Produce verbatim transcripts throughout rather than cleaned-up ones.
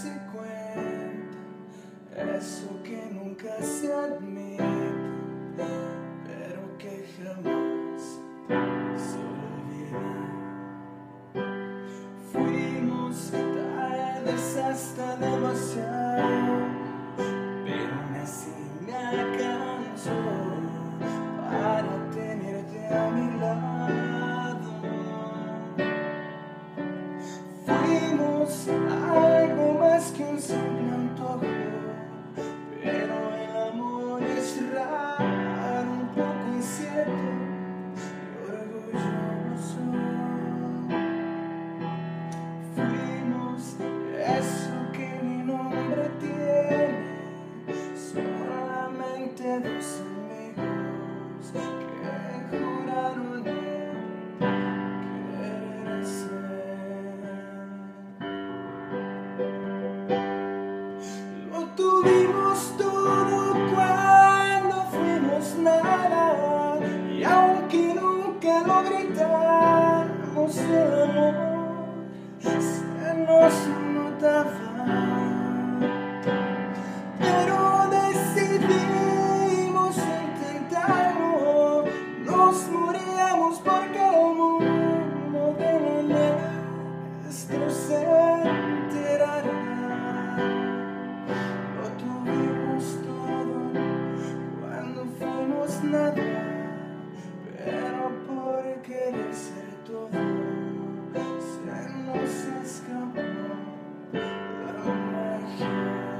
darse cuenta, eso que nunca se admite, pero que jamás se olvida. Fuimos tardes hasta demasiado, pero aún así me alcanzó para tenerte a mi lado. Fuimos algo más que un simple antojo, pero el amor es raro, un poco incierto y orgulloso. Fuimos eso que mi nombre tiene, solamente dos amigos que juraron no querer ser. Lo tuvimos todo cuando fuimos nada, y aunque nunca lo gritamos, el amor se nos notaba. Pero decidimos intentarlo, nos moríamos porque el mundo de lo nuestro se enterara. Lo tuvimos todo cuando fuimos nada, pero por querer ser todo se nos escapó la magia.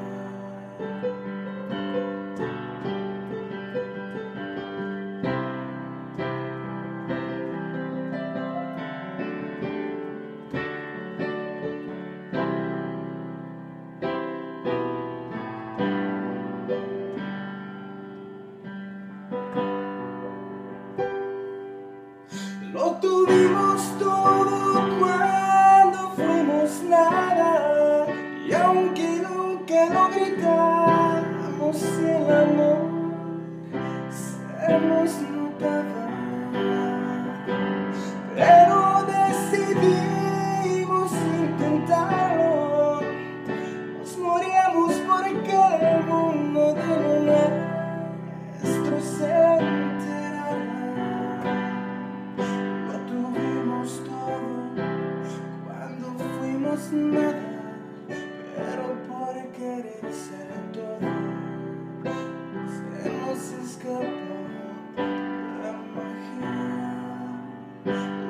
Lo tuvimos todo cuando fuimos nada, y aunque nunca lo gritamos, el amor se nos notaba. Pero decidimos intentarlo, nos moríamos porque el mundo de lo nuestro se enterara. Lo tuvimos todo cuando fuimos nada, pero por querer ser todo se nos escapó la magia.